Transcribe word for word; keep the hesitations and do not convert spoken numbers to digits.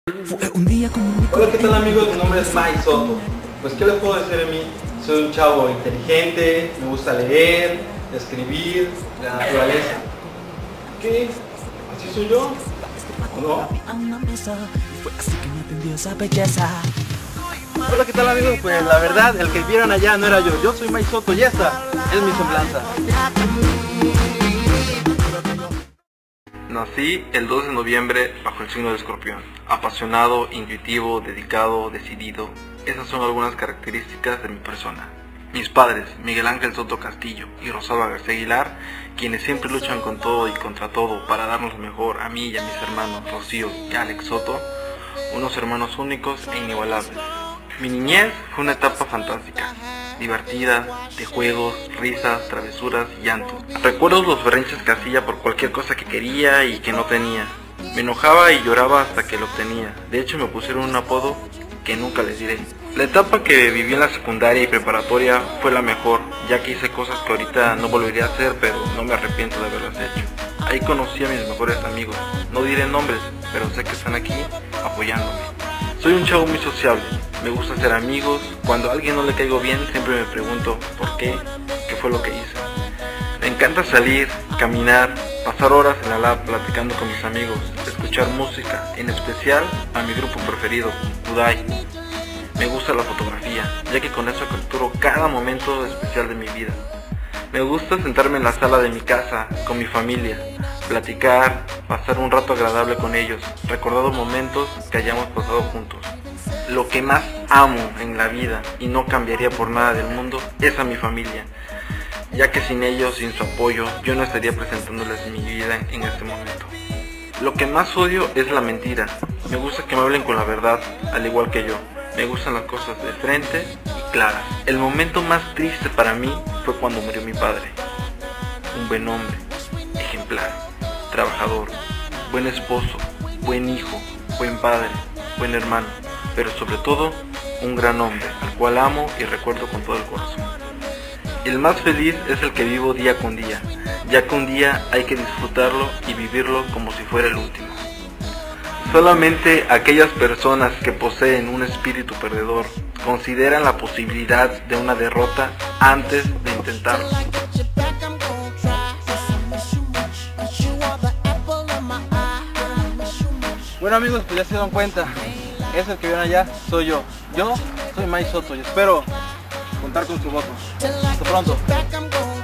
Hola, ¿qué tal amigos? Mi nombre es Mike Soto. Pues ¿qué les puedo decir de mí? Soy un chavo inteligente, me gusta leer, escribir, la naturaleza. ¿Qué? ¿Así soy yo? ¿O no? Hola, ¿qué tal amigos? Pues la verdad, el que vieron allá no era yo. Yo soy Mike Soto y esta es mi semblanza. Nací el dos de noviembre bajo el signo de Escorpión. Apasionado, intuitivo, dedicado, decidido. Esas son algunas características de mi persona. Mis padres, Miguel Ángel Soto Castillo y Rosalba García Aguilar, quienes siempre luchan con todo y contra todo para darnos lo mejor a mí y a mis hermanos Rocío y Alex Soto, unos hermanos únicos e inigualables. Mi niñez fue una etapa fantástica, divertida, de juegos, risas, travesuras y llantos. Recuerdo los berrinches que hacía por cualquier cosa que quería y que no tenía. Me enojaba y lloraba hasta que lo obtenía. De hecho, me pusieron un apodo que nunca les diré. La etapa que viví en la secundaria y preparatoria fue la mejor, ya que hice cosas que ahorita no volvería a hacer, pero no me arrepiento de haberlas hecho. Ahí conocí a mis mejores amigos. No diré nombres, pero sé que están aquí apoyándome. Soy un chavo muy sociable, me gusta hacer amigos. Cuando a alguien no le caigo bien, siempre me pregunto ¿por qué? ¿Qué fue lo que hice? Me encanta salir, caminar, pasar horas en la lab platicando con mis amigos, escuchar música, en especial a mi grupo preferido, Udai. Me gusta la fotografía, ya que con eso capturo cada momento especial de mi vida. Me gusta sentarme en la sala de mi casa, con mi familia, platicar, pasar un rato agradable con ellos, recordando momentos que hayamos pasado juntos. Lo que más amo en la vida y no cambiaría por nada del mundo es a mi familia, ya que sin ellos, sin su apoyo, yo no estaría presentándoles mi vida en este momento. Lo que más odio es la mentira. Me gusta que me hablen con la verdad, al igual que yo. Me gustan las cosas de frente y claras. El momento más triste para mí fue cuando murió mi padre. Un buen hombre, ejemplar, trabajador, buen esposo, buen hijo, buen padre, buen hermano, pero sobre todo un gran hombre, al cual amo y recuerdo con todo el corazón. El más feliz es el que vivo día con día, ya que un día hay que disfrutarlo y vivirlo como si fuera el último. Solamente aquellas personas que poseen un espíritu perdedor consideran la posibilidad de una derrota antes de intentarlo. Bueno amigos, pues ya se dieron cuenta, ese que vieron allá soy yo. Yo soy Mike Soto y espero contar con su voto. Hasta pronto.